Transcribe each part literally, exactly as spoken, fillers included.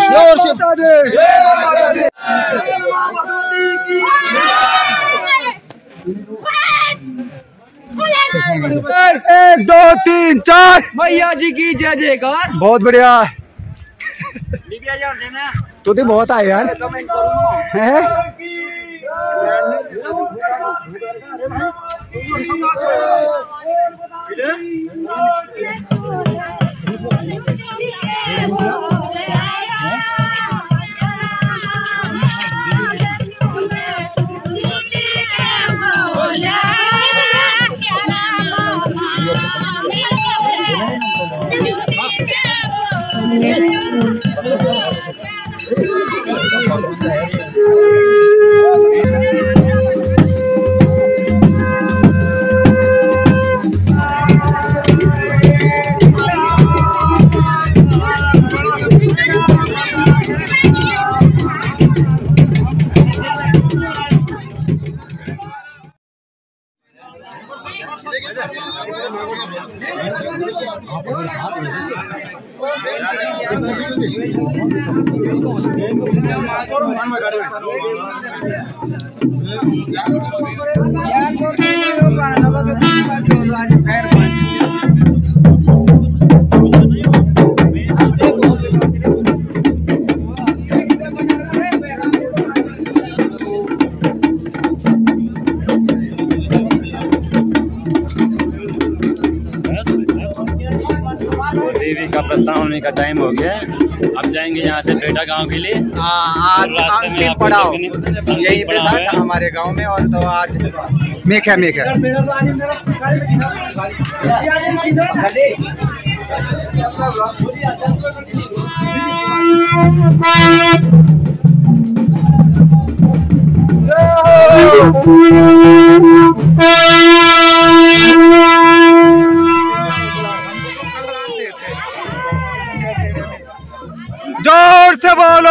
जोर से बता दे। एक दो तीन चार मैया जी की जय जयकार। बहुत बढ़िया। तो तो बहुत आए यार है। देवी का प्रस्थान होने का टाइम हो गया है। अब जाएंगे यहाँ से बेटा गांव के लिए। आज अंतिम पड़ाव यहीं पे था हमारे गांव में। और तो आज मेक है मेक है। जोर से बोलो।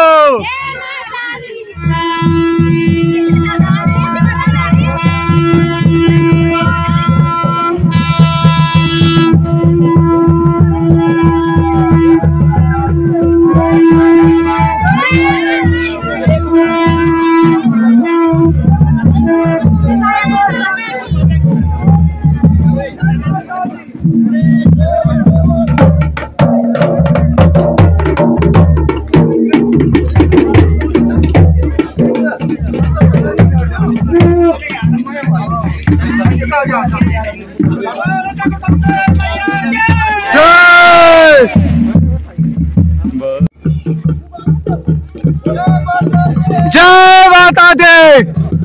जय माता दी।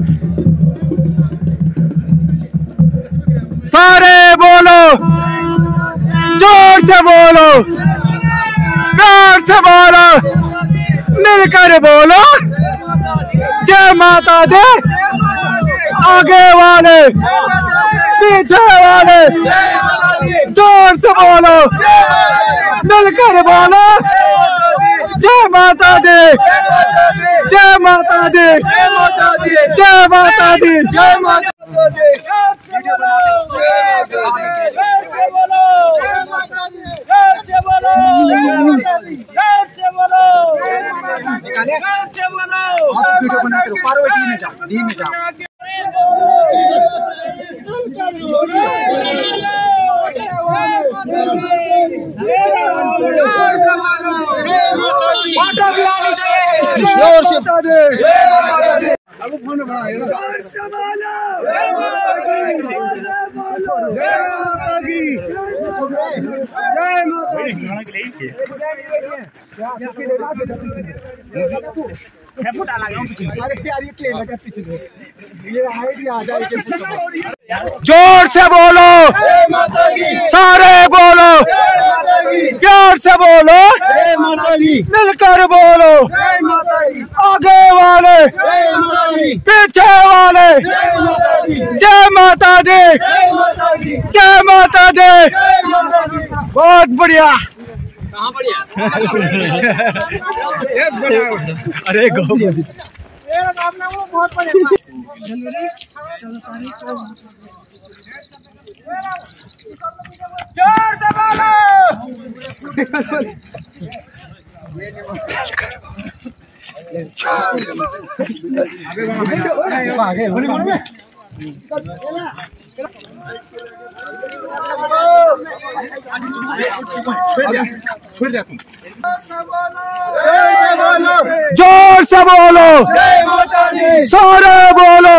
सारे बोलो, जोर से बोलो, प्यार से बोलो, मिलकर बोलो जय माता दी। आगे वाले पीछे वाले जोर से बोलो, मिलकर बोलो जय माता दी। जय माता दी। जय माता दी। जय माता दी। जय माता दी। वीडियो बनाते रहो। पार्वती में जाओ, डी में जाओ। जोर से बता दे। अब फोन बढ़ा है। जोर से बोलो। जय माता दी। जय माता दी। छह फुट आ गया पीछे। अरे यार ये प्लेन लगा पीछे। ये हाइट ही आ जाए के। जोर से बोलो, सारे बोलो, प्यार से बोलो, मिलकर बोलो, आगे वाले पीछे वाले जय माता दी। जय माता दी। बहुत बढ़िया। कहाँ बढ़िया? अरे गौ बहुत बढ़िया। जोर से बोलो। जोर से बोलो, सारे बोलो,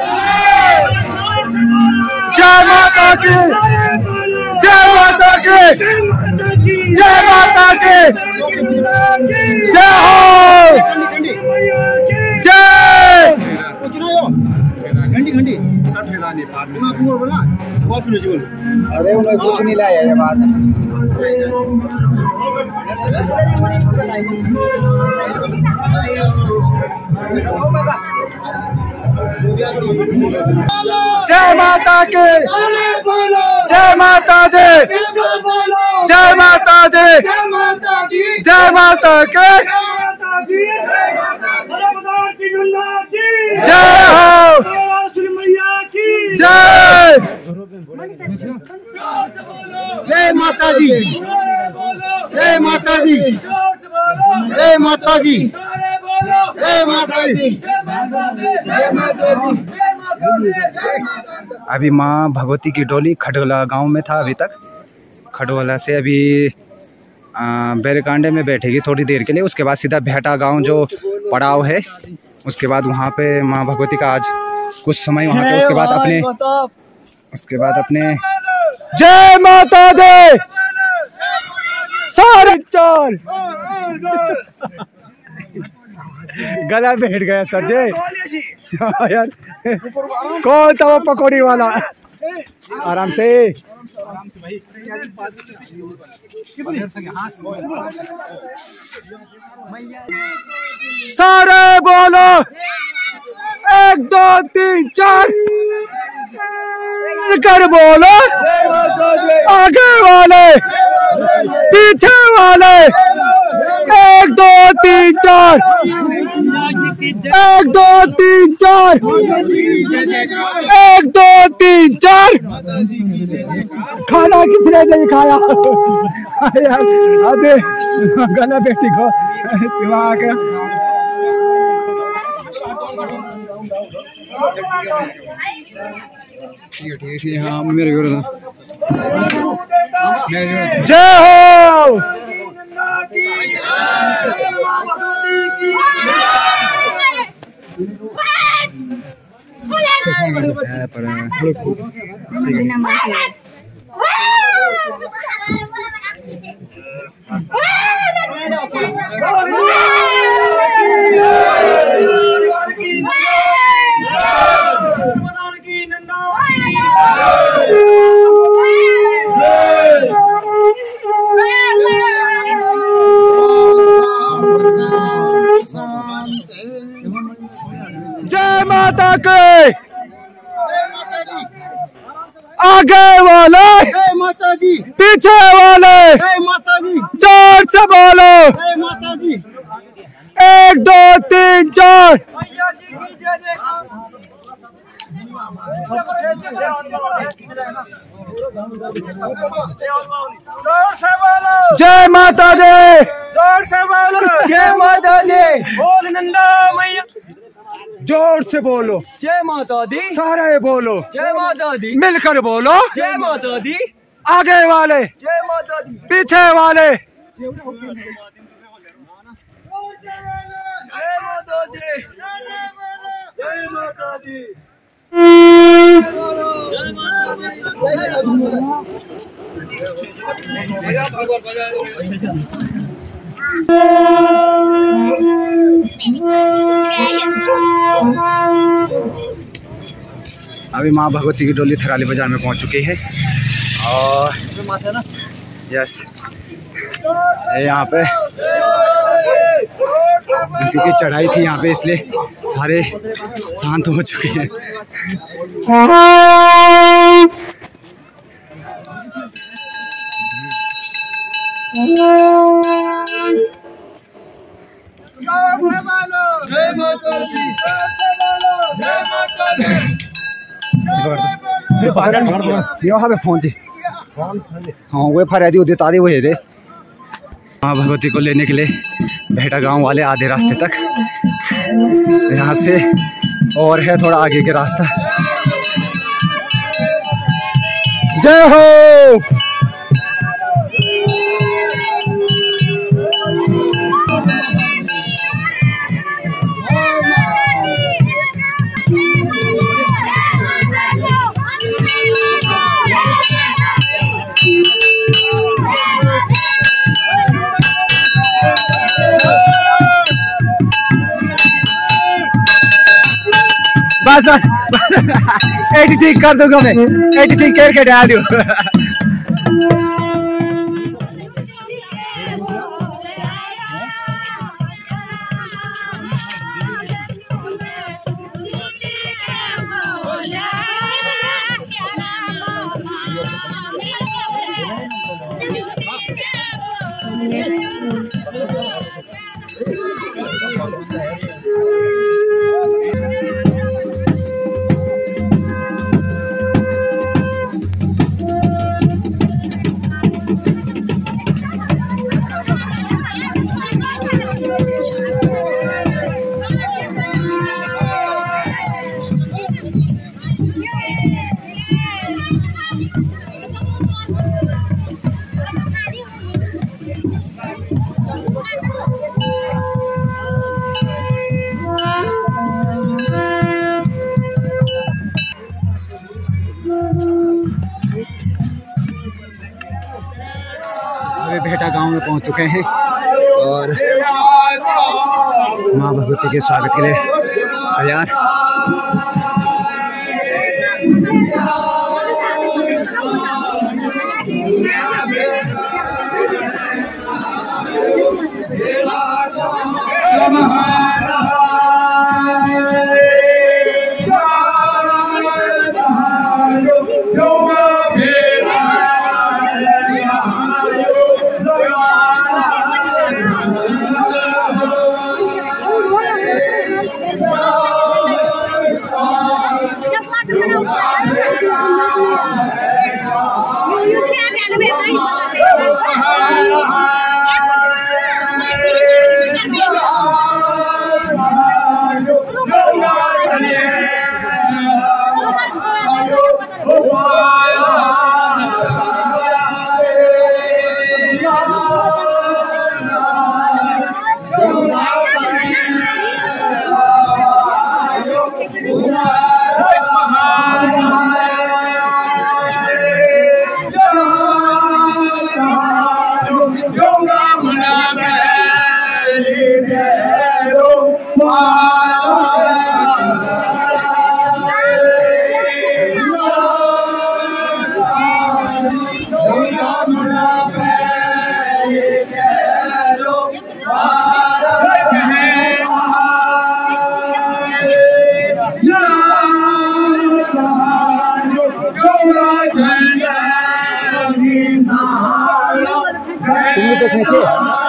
जय माता की, जय माता की, जय माता की, जय हो, जय घंटी घंटी अरे उन्हें कुछ नहीं लाया ये बात जय माता की, जय माता दी, जय माता दी, जय माता की, जय हो, जय जय माता दी, जय माता दी, जय माता दी, जय माता दी, जय माता दी। अभी माँ भगवती की डोली खडोला गांव में था अभी तक। खडोला से अभी बैरकांडे में बैठेगी थोड़ी देर के लिए, उसके बाद सीधा भेटा गांव जो पड़ाव है उसके बाद वहाँ पे माँ भगवती का आज कुछ समय वहाँ पे, उसके बाद अपने उसके बाद अपने जय माता दे सारे चार गला बैठ गया सर जी यार। कौन था वो पकौड़ी वाला? आराम से सारे बोलो, एक दो तीन चार कर बोलो, आगे वाले पीछे वाले, एक दो तीन चार, एक दो तीन चार, एक दो तीन चार। खाना किसने नहीं खाया यार? अरे गला बेटी को दिमाग ठीक है ठीक है। हाँ मेरे घर जय हो, जय माता के आगे वाले, जय माता जी, पीछे वाले, जय माता जी, जोर से बोलो, जय माता जी, एक दो तीन चार, जोर से बोलो, जय माता दी, जोर से बोलो, जय माता दी, बोल नंदा मैया, जोर से बोलो, जय माता दी, सारे बोलो, जय माता दी, मिलकर बोलो, जय माता दी, आगे वाले, जय माता दी, पीछे वाले, जय माता दी, जय माता दी, अभी माँ भगवती की डोली थराली बाजार में पहुंच चुकी है और यस यहाँ पे क्योंकि चढ़ाई थी यहाँ पे इसलिए सारे शांत हो चुके हैं। फोन थी हाँ वो फरियादी होती तारी वो रे माँ भगवती को लेने के लिए भेटा गांव वाले आधे रास्ते तक, यहाँ से और है थोड़ा आगे के रास्ता। जय हो। बस बस एडिटिंग कर दूंगा मैं, एडिटिंग करके डाल दूँ। अभी भेटा गांव में पहुंच चुके हैं और माँ भगवती के स्वागत के लिए तैयार। देखने से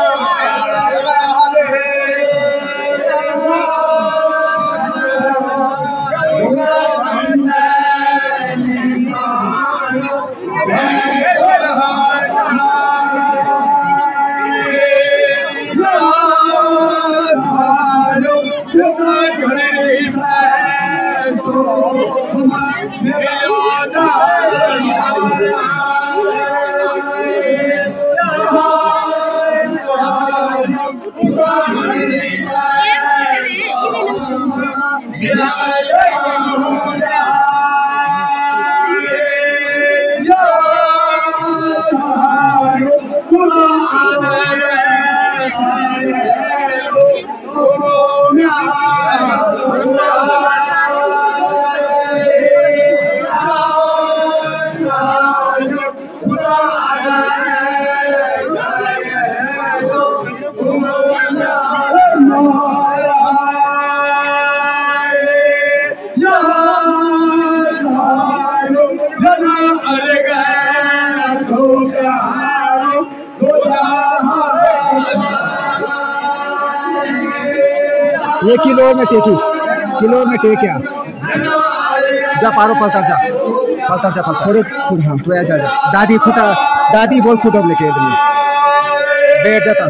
ये किलो में टेकी किलो में टेक क्या जा पारो पलतर जा पलतर जा पलतर थोड़े हाँ तो जा जा दादी फुटा दादी बोल फुटो लेके बैठ जाता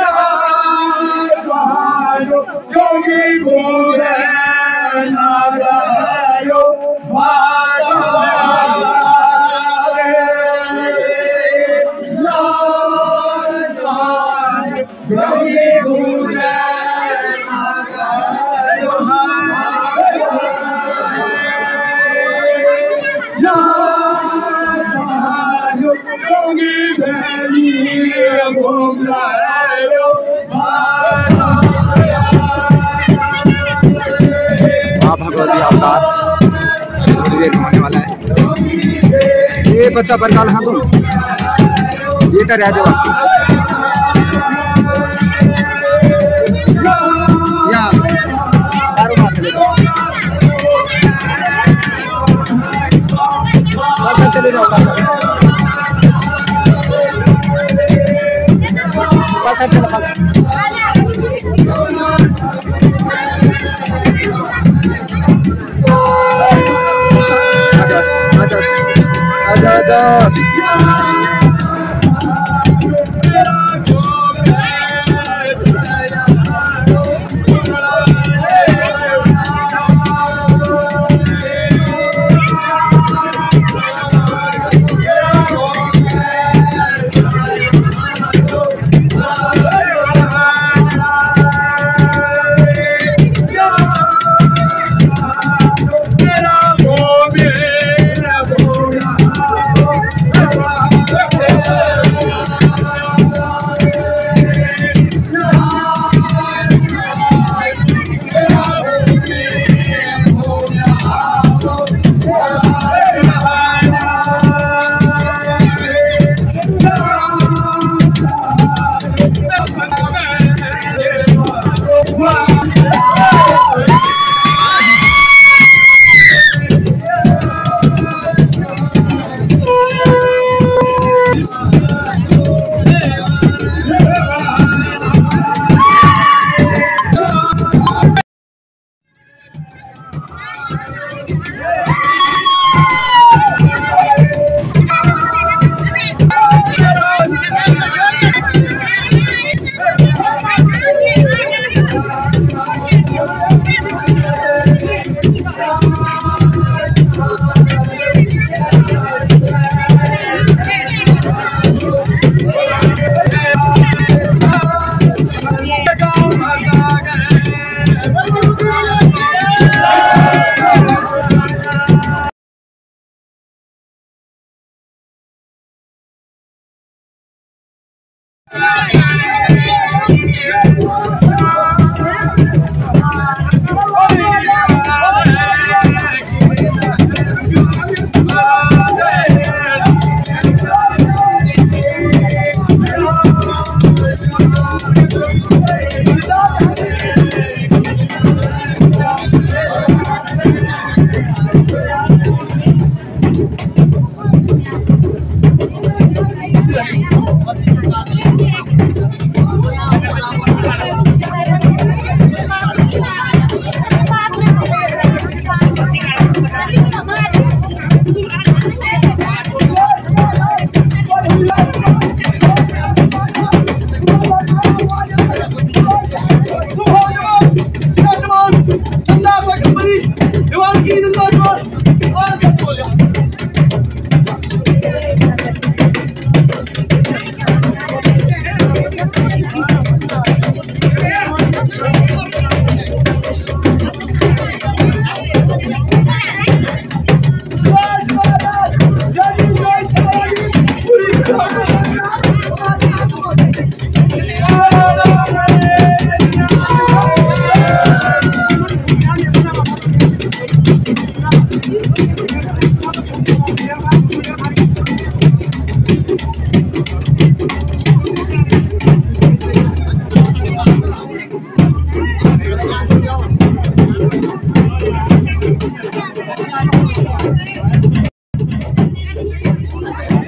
भगवती अवतार थोड़ी देर में होने वाला है। ये बच्चा बरकाल हाँ तुम ये तो रह जाओ यहाँ दारू मार चले जाओ चले जाओ पत्थर चलो आजा आजा Thank you.